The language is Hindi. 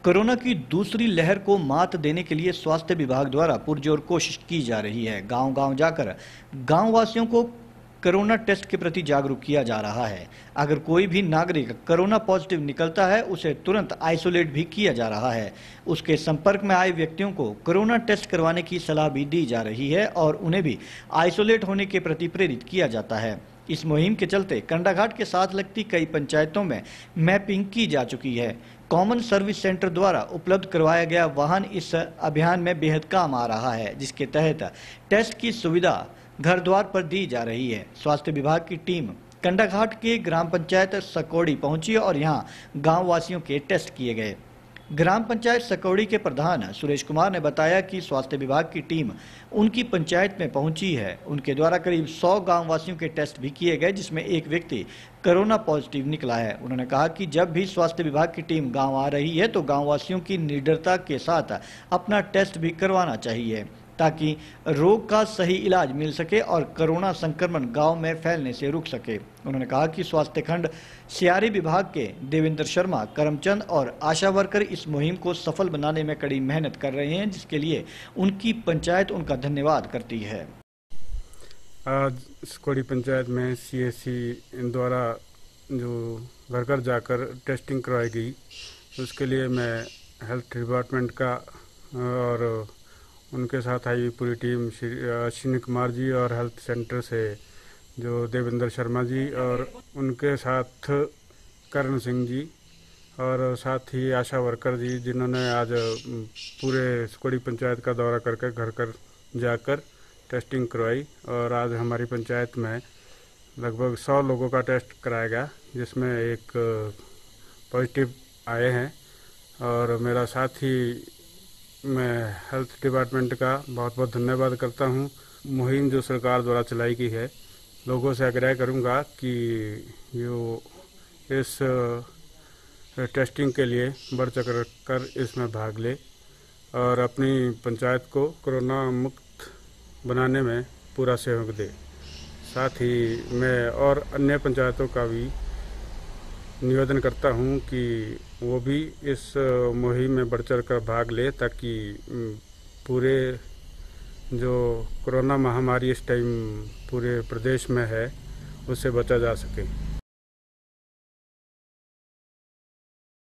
कोरोना की दूसरी लहर को मात देने के लिए स्वास्थ्य विभाग द्वारा पुरजोर कोशिश की जा रही है। गांव-गांव जाकर गांव वासियों को कोरोना टेस्ट के प्रति जागरूक किया जा रहा है। अगर कोई भी नागरिक कोरोना पॉजिटिव निकलता है, उसे तुरंत आइसोलेट भी किया जा रहा है। उसके संपर्क में आए व्यक्तियों को कोरोना टेस्ट करवाने की सलाह भी दी जा रही है और उन्हें भी आइसोलेट होने के प्रति प्रेरित किया जाता है। इस मुहिम के चलते कंडाघाट के साथ लगती कई पंचायतों में मैपिंग की जा चुकी है। कॉमन सर्विस सेंटर द्वारा उपलब्ध करवाया गया वाहन इस अभियान में बेहद काम आ रहा है, जिसके तहत टेस्ट की सुविधा घर द्वार पर दी जा रही है। स्वास्थ्य विभाग की टीम कंडाघाट के ग्राम पंचायत सकौड़ी पहुंची और यहां गांव वासियों के टेस्ट किए गए। ग्राम पंचायत सकौड़ी के प्रधान सुरेश कुमार ने बताया कि स्वास्थ्य विभाग की टीम उनकी पंचायत में पहुंची है। उनके द्वारा करीब 100 गांव वासियों के टेस्ट भी किए गए, जिसमें एक व्यक्ति कोरोना पॉजिटिव निकला है। उन्होंने कहा कि जब भी स्वास्थ्य विभाग की टीम गांव आ रही है तो गांव वासियों की निडरता के साथ अपना टेस्ट भी करवाना चाहिए, ताकि रोग का सही इलाज मिल सके और कोरोना संक्रमण गांव में फैलने से रुक सके। उन्होंने कहा कि स्वास्थ्य खंड सियारी विभाग के देवेंद्र शर्मा, करमचंद और आशा वर्कर इस मुहिम को सफल बनाने में कड़ी मेहनत कर रहे हैं, जिसके लिए उनकी पंचायत उनका धन्यवाद करती है। आज सकौड़ी पंचायत में CSC द्वारा जो घर घर जाकर टेस्टिंग करवाई गई, उसके लिए मैं हेल्थ डिपार्टमेंट का और उनके साथ आई पूरी टीम अश्विनी कुमार जी और हेल्थ सेंटर से जो देवेंद्र शर्मा जी और उनके साथ करण सिंह जी और साथ ही आशा वर्कर जी, जिन्होंने आज पूरे सकौड़ी पंचायत का दौरा करके घर घर जाकर टेस्टिंग करवाई। और आज हमारी पंचायत में लगभग 100 लोगों का टेस्ट कराया गया, जिसमें एक पॉजिटिव आए हैं। और मेरा साथ ही मैं हेल्थ डिपार्टमेंट का बहुत बहुत धन्यवाद करता हूं। मुहिम जो सरकार द्वारा चलाई गई है, लोगों से आग्रह करूंगा कि यो इस टेस्टिंग के लिए बढ़ चढ़ कर इसमें भाग ले और अपनी पंचायत को कोरोना मुक्त बनाने में पूरा सहयोग दे। साथ ही मैं और अन्य पंचायतों का भी निवेदन करता हूं कि वो भी इस मुहिम में बढ़ चढ़ कर भाग ले, ताकि पूरे जो कोरोना महामारी इस टाइम पूरे प्रदेश में है, उससे बचा जा सके।